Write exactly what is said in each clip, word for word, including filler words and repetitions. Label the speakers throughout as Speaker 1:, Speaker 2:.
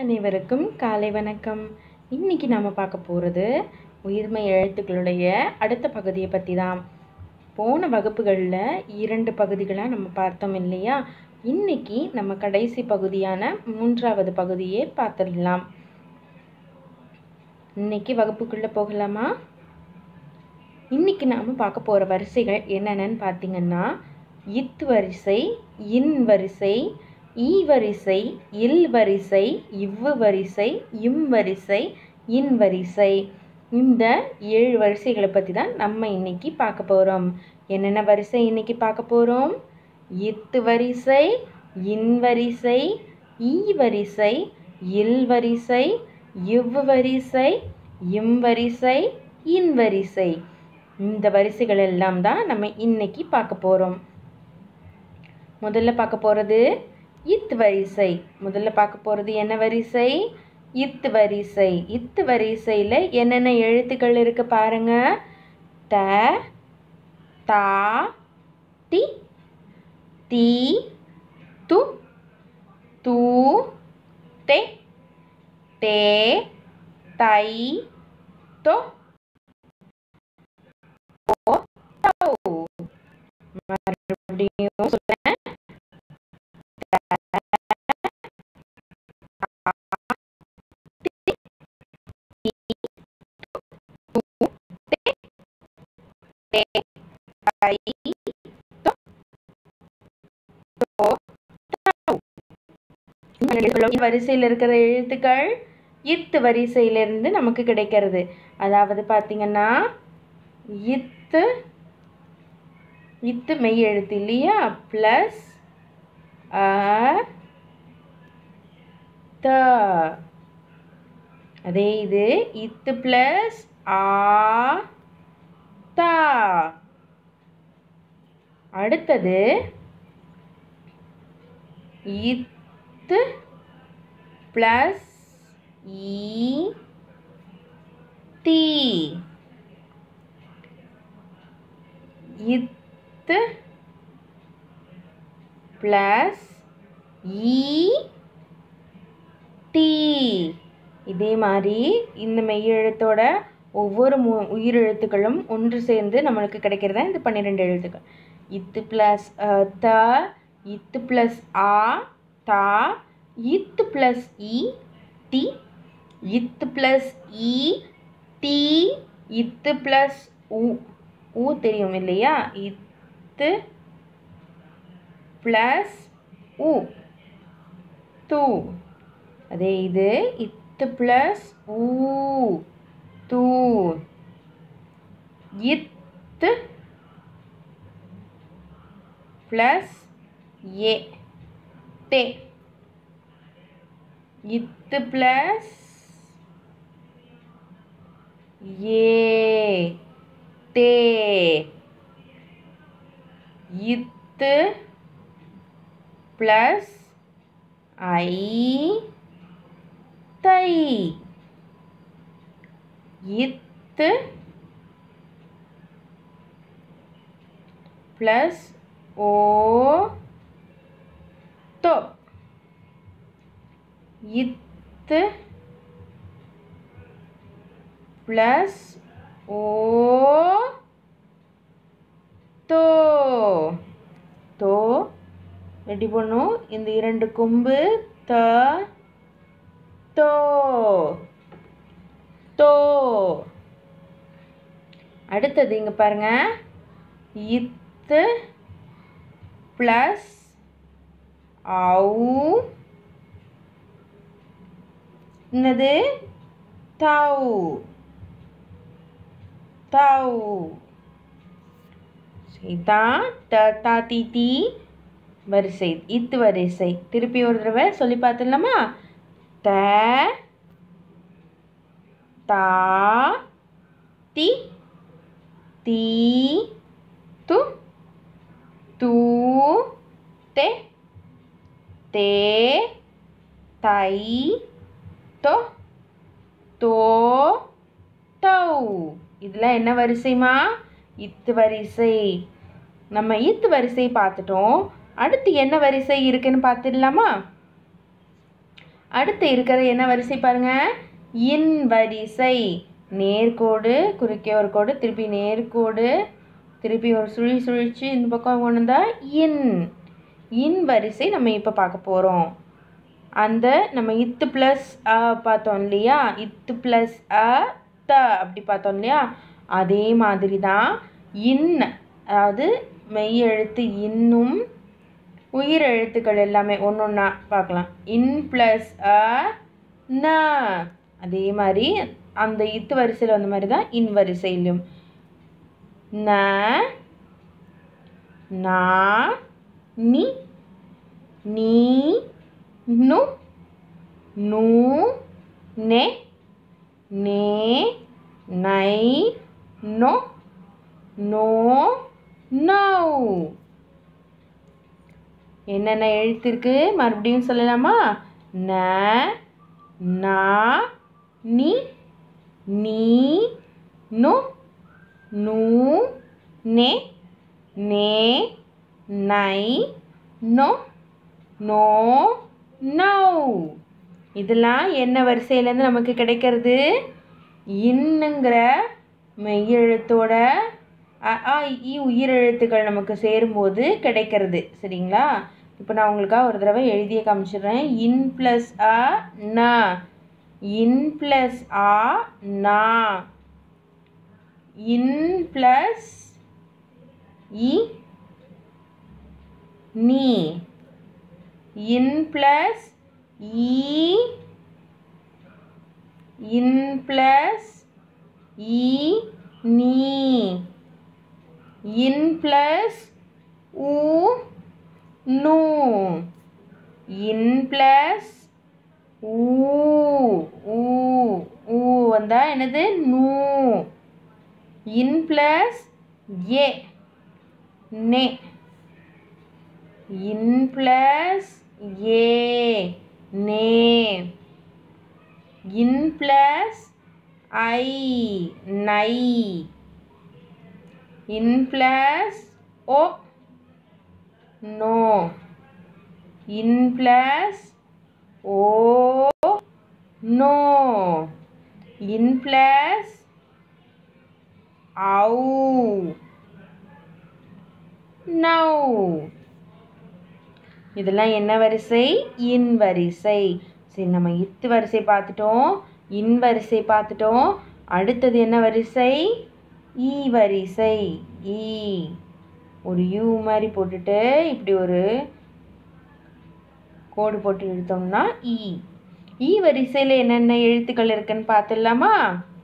Speaker 1: அனைவருக்கும் காலை வணக்கம். இன்னைக்கு நாம பார்க்க போகிறது உயிர்மை எழுத்துக்களுடைய அடுத்த பகுதியை பற்றி தான். போன வகுப்புகளில் இரண்டு பகுதிகளாக நம்ம பார்த்தோம் இல்லையா? இன்னைக்கு நம்ம கடைசி பகுதியான மூன்றாவது பகுதியை பார்த்துடலாம். இன்னைக்கு வகுப்புக்குள்ளே போகலாமா? இன்னைக்கு நாம் பார்க்க போகிற வரிசைகள் என்னென்னு பார்த்தீங்கன்னா, இத் வரிசை, இன் வரிசை, ஈ வரிசை, இல் வரிசை, இவ்வு வரிசை, இம் வரிசை, இன் வரிசை. இந்த ஏழு வரிசைகளை பற்றி தான் நம்ம இன்னைக்கு பார்க்க போகிறோம். என்னென்ன வரிசை இன்னைக்கு பார்க்க போகிறோம்? இத்து வரிசை, இன் வரிசை, ஈ வரிசை, இல் வரிசை, இவ்வு வரிசை, இம் வரிசை, இன் வரிசை. இந்த வரிசைகள் எல்லாம் தான் நம்ம இன்னைக்கு பார்க்க போகிறோம். முதல்ல பார்க்க போகிறது இத் வரிசை. முதல்ல பார்க்க போகிறது என்ன வரிசை? இத் வரிசை. இத் வரிசையில் என்னென்ன எழுத்துக்கள் இருக்கு பாருங்க. த, தா, தி, தி, து, தூ, தே, தே, தை, தொ, ஓ, தௌ. மறுபடியும் சொல்றேன். வரிசையில் இருக்கிற எழுத்துக்கள் இத்து வரிசையிலிருந்து நமக்கு கிடைக்கிறது. அதாவது பார்த்தீங்கன்னா, இத்து இத்து மெய் எழுத்து இல்லையா? பிளஸ் அ த. அதே இது இத்து பிளஸ் ஆ தா. அடுத்தது இத்து பிளஸ் ஈ தி. இத்து பிளஸ் ஈ தி. இதே மாதிரி இந்த மெய்யெழுத்தோட ஒவ்வொரு மு உயிரெழுத்துக்களும் ஒன்று சேர்ந்து நம்மளுக்கு கிடைக்கிறதா இந்த பன்னிரெண்டு எழுத்துக்கள். இத்து பிளஸ் த, இத்து பிளஸ் ஆ தா, இத்து பிளஸ் இ தி, இத்து பிளஸ் இ தி, இத்து பிளஸ் உ. ஊ தெரியும் இல்லையா? இத்து பிளஸ் உ, து. அதே இது இத்து பிளஸ் ஊ, து. இத்து பிளஸ் ஏ, தே. இத்து பிளஸ் ஏ, தே. இத்து பிளஸ் ஐ, தை. இத்து பிளஸ் ஓ, தோ. இத்து பிளஸ் ஓ, தோ. தோ ரெடி பண்ணும். இந்த இரண்டு கொம்பு த, தோ, தோ. அடுத்தது இங்க பாருங்க. இத்து பிளஸ் ஆவு, என்னது? தௌ, தௌ. இதான் த, தா, தி, தி வரிசை, இத்து வரிசை. திருப்பி ஒரு தடவை சொல்லி பார்த்துடலாமா? த, தா, தி, தி, து, தூ, தே, தே, தை, தொ, தோ, தௌ. இதெல்லாம் என்ன வரிசைமா? இத்து வரிசை. நம்ம இத்து வரிசை பார்த்துட்டோம். அடுத்து என்ன வரிசை இருக்குன்னு பார்த்துடலாமா? அடுத்து இருக்கிற என்ன வரிசை பாருங்க, இன் வரிசை. நேர்கோடு, குறுக்கே ஒரு கோடு, திருப்பி நேர்கோடு, திருப்பி ஒரு சுழி சுழிச்சு இந்த பக்கம் கொண்டு வந்தா இன். இன் வரிசை நம்ம இப்போ பார்க்க போகிறோம். அந்த நம்ம இத்து ப்ளஸ் அ பார்த்தோம் இல்லையா, இத்து ப்ளஸ் அ த அப்படி பார்த்தோம் இல்லையா, அதே மாதிரி தான் இன், அதாவது மெய் எழுத்து இன்னும் உயிர் எழுத்துக்கள் எல்லாமே ஒன்று ஒன்றா பார்க்கலாம். இன் ப்ளஸ் அ ந, அதே மாதிரி அந்த இத்து வரிசையில் வந்த மாதிரி தான் இன் வரிசையிலும் ந, நா, நி, நீ, நு, நூ, நெ, நே, நை, நொ, நோ, நௌ. என்னென்ன எழுத்து இருக்கு மறுபடியும் சொல்லலாமா? ந, நா, நி, நீ, நு, நூ, நெ, நே, நை, நொ, நோ, நௌ. இதெல்லாம் என்ன வரிசையிலேருந்து நமக்கு கிடைக்கிறது? இன்னுங்கிற மெய்யெழுத்தோட அ ஆ இ உயிரெழுத்துக்கள் நமக்கு சேரும்போது கிடைக்கிறது. சரிங்களா? இப்போ நான் உங்களுக்காக ஒரு தடவை எழுதிய காமிச்சிடுறேன். இன் ப்ளஸ் அ ந, இன் ப்ளஸ் ஆ நா, இன் ப்ளஸ் இ நீ, இன் ப்ளஸ் ஈ, இன் ப்ளஸ் ஈ நீ, இன் ப்ளஸ் ஊ நூ, இன் ப்ளஸ் ஊ ஊ ஊ வந்தா என்னது? நூ. இன் ப்ளஸ் ஏ நெ, இன் ப்ளஸ் ஏ நே, இன் ப்ளஸ் ஐ நை, இன் ப்ளஸ் ஓ நோ, இன் ப்ளஸ் ஓ நோ, இன் ப்ளஸ் ஔ நௌ. இதெல்லாம் என்ன வரிசை? இன் வரிசை. சரி, நம்ம இத்து வரிசை பார்த்துட்டோம், இன் வரிசை பார்த்துட்டோம். அடுத்தது என்ன வரிசை? ஈ வரிசை. ஈ ஒரு யூ மாதிரி போட்டுட்டு இப்படி ஒரு கோடு போட்டு எடுத்தோம்னா ஈ. ஈ வரிசையில் என்னென்ன எழுத்துக்கள் இருக்குன்னு பார்த்துடலாமா?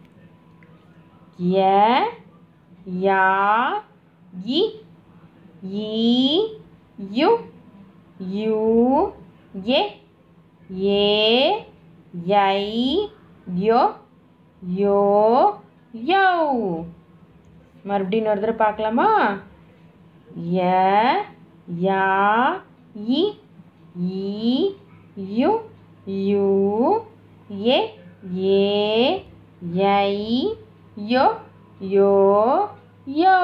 Speaker 1: ய, யா, இ, ஈ, யு, யூ, எ, ஏ, யை, யோ, யோ, யௌ. மறுபடியும் ஒரு தடவை பார்க்கலாமா? ய, யா, இ, ஈ, யு, யூ, எ, ஏ, யை, யோ, யோ, யௌ.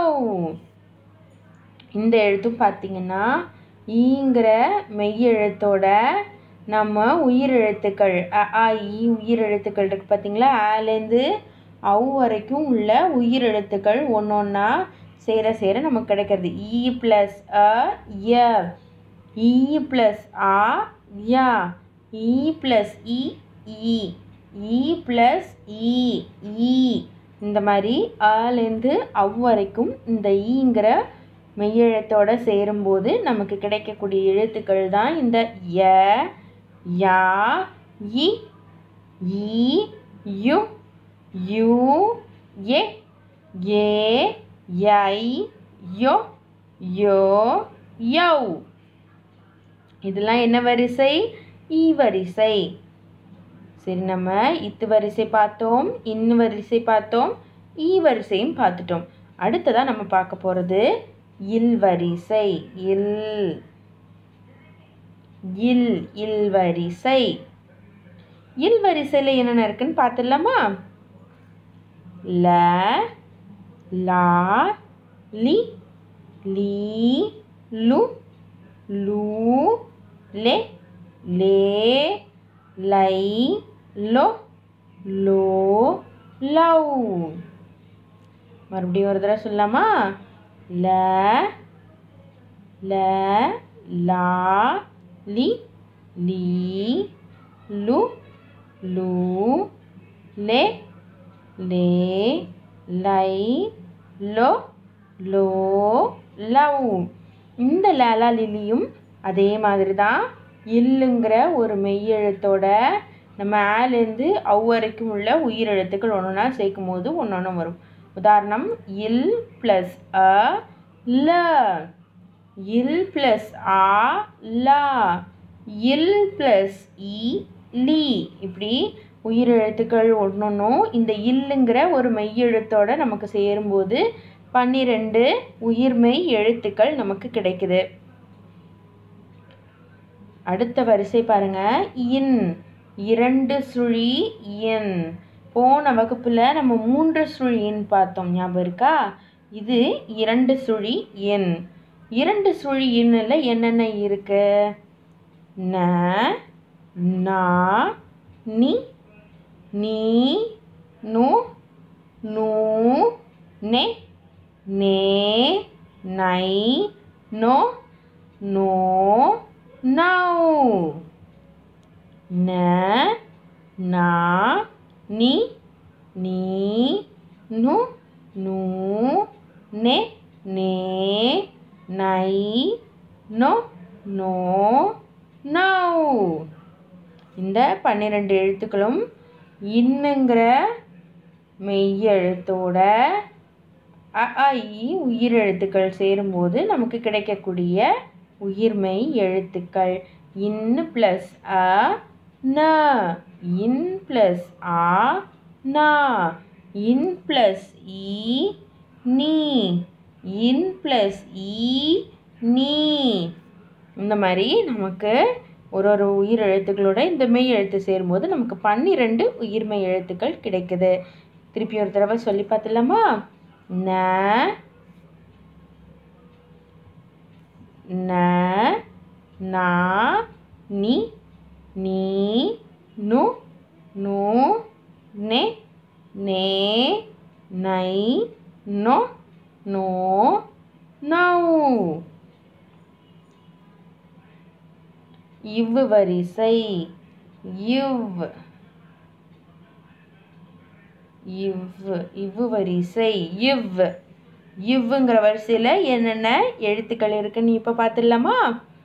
Speaker 1: இந்த எழுத்தும் பார்த்தீங்கன்னா ஈங்கிற மெய்யெழுத்தோட நம்ம உயிரெழுத்துக்கள் அ ஆ இ உயிரெழுத்துக்கள் இருக்குது பார்த்தீங்களா, ஆலேருந்து அவு வரைக்கும் உள்ள உயிரெழுத்துக்கள் ஒன்று ஒன்றா சேர சேர நமக்கு கிடைக்கிறது. ஈ ப்ளஸ் அ ய, ஈ ப்ளஸ் ஆ யா, ஈ ப்ளஸ் இ ஈ, ஈ ப்ளஸ் இ ஈ. இந்த மாதிரி ஆலேருந்து அவ் வரைக்கும் இந்த ஈங்கிற மெய்யெழுத்தோட சேரும்போது நமக்கு கிடைக்கக்கூடிய எழுத்துக்கள் தான் இந்த ய, யா, இ, ஈ, யு, யூ, எ, ஏ, யை, யோ, யோ, யௌ. இதெல்லாம் என்ன வரிசை? ஈ வரிசை. சரி, நம்ம இத்து வரிசை பார்த்தோம், இன் வரிசை பார்த்தோம், ஈ வரிசையும் பார்த்துட்டோம். அடுத்ததாக நம்ம பார்க்க போகிறது இல் வரிசை. இல் இல் இல் வரிசை. இல் வரிசையில் என்னென்ன இருக்குன்னு பார்த்துடலாமா? ல, லா, லி, லீ, லு, லூ, லெ, லே, லை லோ லோ லவ். மறுபடியும் ஒரு தடவை சொல்லலாமா? ல ல லா லி லீ லு லூ லே லே லை லோ லோ லவ். இந்த லாலா லிலியும் அதே மாதிரி தான் இல்லுங்கிற ஒரு மெய்யெழுத்தோட நம்ம ஆலேருந்து அவ் வரைக்கும் உள்ள உயிரெழுத்துக்கள் ஒன்று ஒன்றா சேர்க்கும் போது ஒன்று ஒன்று வரும். உதாரணம் இல் ப்ளஸ் அ ல, இல் ப்ளஸ் ஆ லா, இல் ப்ளஸ் இ லி. இப்படி உயிரெழுத்துக்கள் ஒன்றொன்றும் இந்த இல்லுங்கிற ஒரு மெய்யெழுத்தோட நமக்கு சேரும்போது பன்னிரெண்டு உயிர்மெய் எழுத்துக்கள் நமக்கு கிடைக்குது. அடுத்த வரிசை பாருங்க. இன், இரண்டு சுழி இன். போன வகுப்பில் நம்ம மூன்று சுழி இன் பார்த்தோம், ஞாபகம் இருக்கா? இது இரண்டு சுழி இன். இரண்டு சுழி இன்னில் என்னென்ன இருக்கு? ந, நா, நி, நீ, நு, நூ, நெ, நே, நை, நோ, நோ, நௌ. ந, நா, நி, நீ, நு, நூ, நெ, நே, நை, நோ, நோ, நௌ. இந்த பன்னிரெண்டு எழுத்துக்களும் இன்னுங்கிற மெய்யெழுத்தோட அ ஆ இ உயிரெழுத்துக்கள் சேரும்போது நமக்கு கிடைக்கக்கூடிய உயிர்மெய் எழுத்துக்கள். இன் ப்ளஸ் அ ந, இன் ப்ளஸ் ஆ நா, இன் ப்ளஸ் இ நீ, இன் ப்ளஸ் இ நீ. இந்த மாதிரி நமக்கு ஒரு ஒரு உயிர் எழுத்துக்களோட இந்த மெய் எழுத்து சேரும்போது நமக்கு பன்னிரெண்டு உயிர்மெய் எழுத்துக்கள் கிடைக்குது. திருப்பி ஒரு தடவை சொல்லி பார்த்துலாமா? ந, ந, நா, நி, நீ, நு, நூ, நெ, நே, நை, நோ, நோ, நௌ. இவ் வரிசை. இவ் இவ் இவ் வரிசை. இவ் இவ்வுங்கிற வரிசையில் என்னென்ன எழுத்துக்கள் இருக்குன்னு இப்போ பார்த்துடலாமா?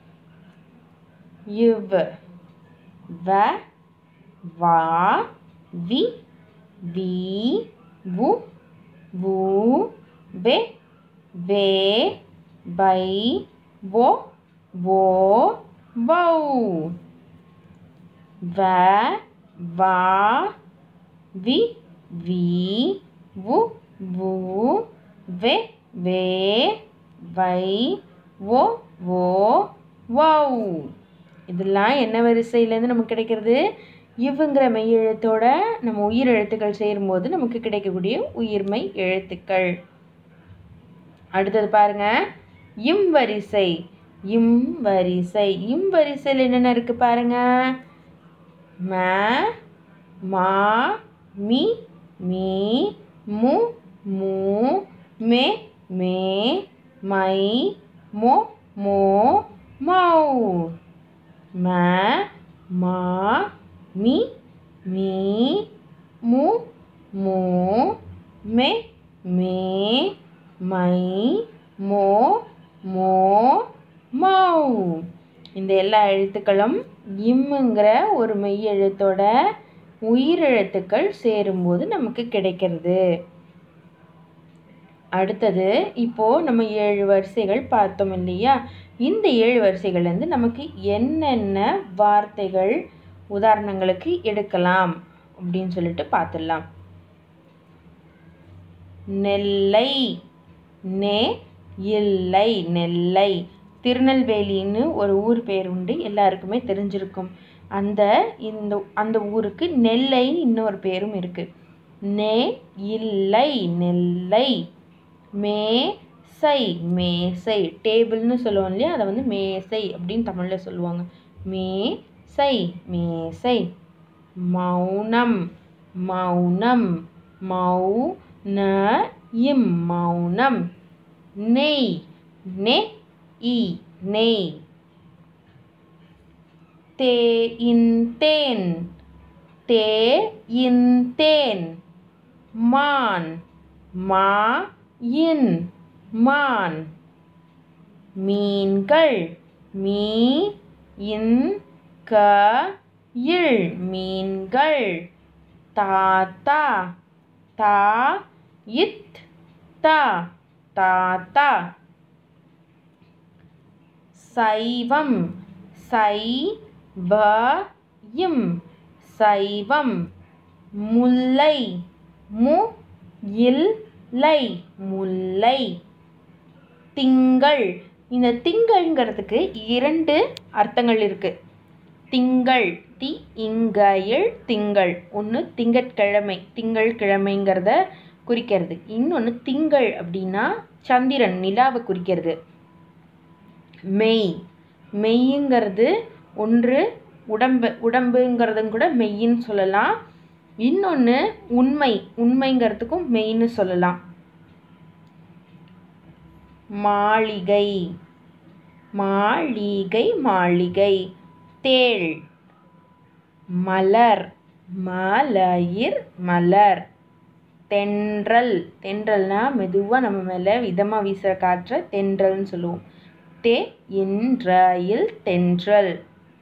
Speaker 1: இவ் வ, வா, வி, வி, வு, வு, வெ, வே, வை, வோ, வோ, வௌ. வ, வா, வி, வி, வு, வு, வெ, வே, வை, வோ, வோ, வௌ. இதெல்லாம் என்ன வரிசையிலேருந்து நமக்கு கிடைக்கிறது? இவ்வுங்கிற மெய் எழுத்தோட நம்ம உயிர் எழுத்துக்கள் சேரும்போது நமக்கு கிடைக்கக்கூடிய உயிர்மெய் எழுத்துக்கள். அடுத்தது பாருங்க. இம் வரிசை. இம் வரிசை. இம் வரிசையில் என்னென்ன இருக்கு பாருங்க. ம, மா, மி, மீ, மு, மூ, மே, மே, மை, மோ, மோ, மௌ. ம, மா, மி, மீ, மு, மூ, மே, மே, மை, மோ, மோ, மௌ. இந்த எல்லா எழுத்துக்களும் இம்முங்கிற ஒரு மெய் எழுத்தோட உயிரெழுத்துக்கள் சேரும்போது நமக்கு கிடைக்கிறது. அடுத்தது இப்போது நம்ம ஏழு வரிசைகள் பார்த்தோம் இல்லையா? இந்த ஏழு வரிசைகள்லேருந்து நமக்கு என்னென்ன வார்த்தைகள் உதாரணங்களுக்கு எடுக்கலாம் அப்படின்னு சொல்லிட்டு பார்த்துடலாம். நெல்லை. நெ, இல்லை, நெல்லை. திருநெல்வேலின்னு ஒரு ஊர் பேர் உண்டு, எல்லாருக்குமே தெரிஞ்சிருக்கும். அந்த இந்த அந்த ஊருக்கு நெல்லைன்னு இன்னொரு பேரும் இருக்குது. நெ, இல்லை, நெல்லை. மேசை, மேசை. டேபிள்னு சொல்லுவோம் இல்லையா, அதை வந்து மேசை அப்படின்னு தமிழில் சொல்லுவாங்க. மேசை, மேசை. மௌனம் மௌனம் மௌ ந இம் மௌனம் நெய் நெ இ நெய் தே இன் தேன் தே இன் தேன் மான் மா இன் மான் மீன்கள் மீ இன் க இல் மீன்கள் தாத்தா தா இத் தா தாத்தா சைவம் சை வ இம் சைவம் முல்லை மு இல் லை முல்லை திங்கள் இந்த திங்கள்ங்கிறதுக்கு இரண்டு அர்த்தங்கள் இருக்குது. திங்கள் தி இங்கயில் திங்கள் ஒன்று திங்கட்கிழமை திங்கள் கிழமைங்கிறத குறிக்கிறது. இன்னொன்று திங்கள் அப்படின்னா சந்திரன் நிலாவை குறிக்கிறது. மெய் மெய்யுங்கிறது ஒன்று உடம்பு உடம்புங்கிறதும் கூட மெய்ன்னு சொல்லலாம். இன்னொன்று உண்மை உண்மைங்கிறதுக்கும் மெய்ன்னு சொல்லலாம். மாளிகை மாளிகை மாளிகை தேள் மலர் மலயிர் மலர் தென்றல் தென்றல்னா மெதுவாக நம்ம மேலே விதமாக வீசுகிற காற்றை தென்றல்னு சொல்லுவோம். தே இன்றையில் தென்றல்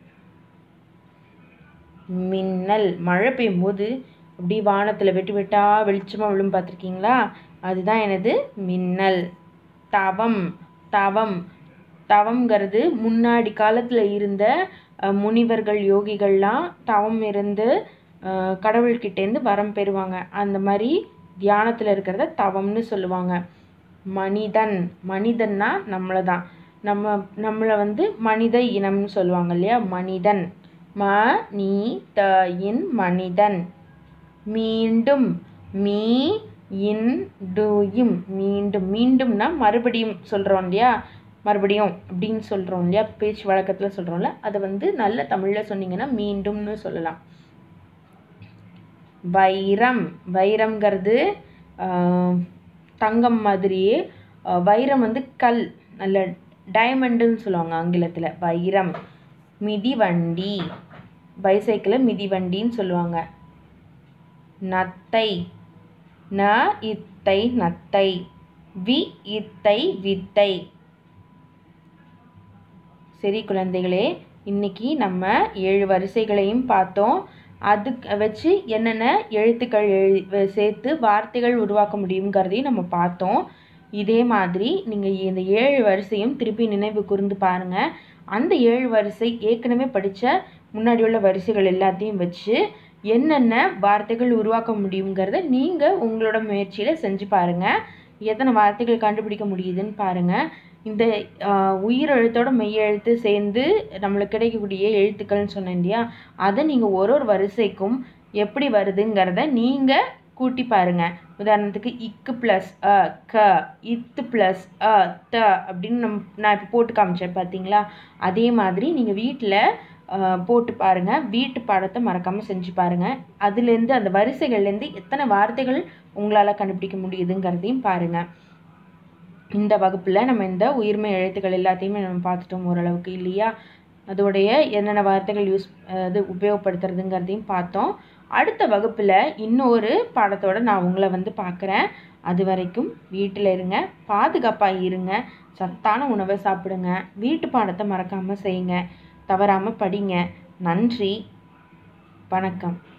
Speaker 1: மின்னல் மழை பெய்யும்போது அப்படி வானத்தில் வெட்டு வெட்டா வெளிச்சமாக விழும் பார்த்துருக்கீங்களா? அதுதான் எனது மின்னல். தவம் தவம் தவம்ங்கிறது முன்னாடி காலத்தில் இருந்த முனிவர்கள் யோகிகள்லாம் தவம் இருந்து கடவுள்கிட்டேருந்து வரம் பெறுவாங்க. அந்த மாதிரி தியானத்தில் இருக்கிறத தவம்னு சொல்லுவாங்க. மனிதன் மனிதன்னா நம்மளை தான் நம்ம நம்மளை வந்து மனித இனம்னு சொல்லுவாங்க இல்லையா? மனிதன் ம நீ த இன் மனிதன். மீண்டும் மீ இன் டு இம் மீண்டும் மீண்டும்னா மறுபடியும் சொல்கிறோம் இல்லையா? மறுபடியும் அப்படின்னு சொல்கிறோம் இல்லையா? பேச்சு வழக்கத்தில் சொல்கிறோம்ல, அதை வந்து நல்ல தமிழில் சொன்னீங்கன்னா மீண்டும்னு சொல்லலாம். வைரம் வைரம்ங்கிறது தங்கம் மாதிரியே. வைரம் வந்து கல், நல்ல டைமண்டுன்னு சொல்லுவாங்க ஆங்கிலத்தில். வைரம். மிதிவண்டி பைசைக்கிளை மிதிவண்டின்னு சொல்லுவாங்க. நத்தை ந இத்தை நத்தை. வி இத்தை வித்தை. சரி குழந்தைகளே, இன்னைக்கு நம்ம ஏழு வரிசைகளையும் பார்த்தோம். அதுக்கு வச்சு என்னென்ன எழுத்துக்கள் எழு சேர்த்து வார்த்தைகள் உருவாக்க முடியுங்கிறதையும் நம்ம பார்த்தோம். இதே மாதிரி நீங்கள் இந்த ஏழு வரிசையும் திருப்பி நினைவு கூர்ந்து பாருங்கள். அந்த ஏழு வரிசை ஏற்கனவே படித்த முன்னாடி உள்ள வரிசைகள் எல்லாத்தையும் வச்சு என்னென்ன வார்த்தைகள் உருவாக்க முடியுங்கிறத நீங்கள் உங்களோட முயற்சியில் செஞ்சு பாருங்கள். எத்தனை வார்த்தைகள் கண்டுபிடிக்க முடியுதுன்னு பாருங்கள். இந்த உயிரெழுத்தோட மெய்யெழுத்து சேர்ந்து நம்மளுக்கு கிடைக்கக்கூடிய எழுத்துக்கள்னு சொன்னேன் இல்லையா? அதை நீங்கள் ஒரு ஒரு வரிசைக்கும் எப்படி வருதுங்கிறத நீங்கள் கூட்டி பாருங்கள். உதாரணத்துக்கு இக்கு ப்ளஸ் அ க, இத்து ப்ளஸ் அ த அப்படின்னு நம் நான் இப்போ போட்டு காமிச்சேன் பார்த்தீங்களா? அதே மாதிரி நீங்கள் வீட்டில் போட்டு பாருங்கள். வீட்டு பாடத்தை மறக்காமல் செஞ்சு பாருங்கள். அதுலேருந்து அந்த வரிசைகள்லேருந்து எத்தனை வார்த்தைகள் உங்களால் கண்டுபிடிக்க முடியுதுங்கிறதையும் பாருங்கள். இந்த வகுப்பில் நம்ம இந்த உயிர்மை எழுத்துக்கள் எல்லாத்தையுமே நம்ம பார்த்துட்டோம் ஓரளவுக்கு இல்லையா? அதோடைய என்னென்ன வார்த்தைகள் யூஸ் அது உபயோகப்படுத்துறதுங்கிறதையும் பார்த்தோம். அடுத்த வகுப்பில் இன்னொரு பாடத்தோடு நான் உங்களை வந்து பார்க்குறேன். அது வரைக்கும் வீட்டில் இருங்க, பாதுகாப்பாக இருங்க, சத்தான உணவை சாப்பிடுங்க, வீட்டு பாடத்தை மறக்காமல் செய்யுங்க, தவறாமல் படிங்க. நன்றி, வணக்கம்.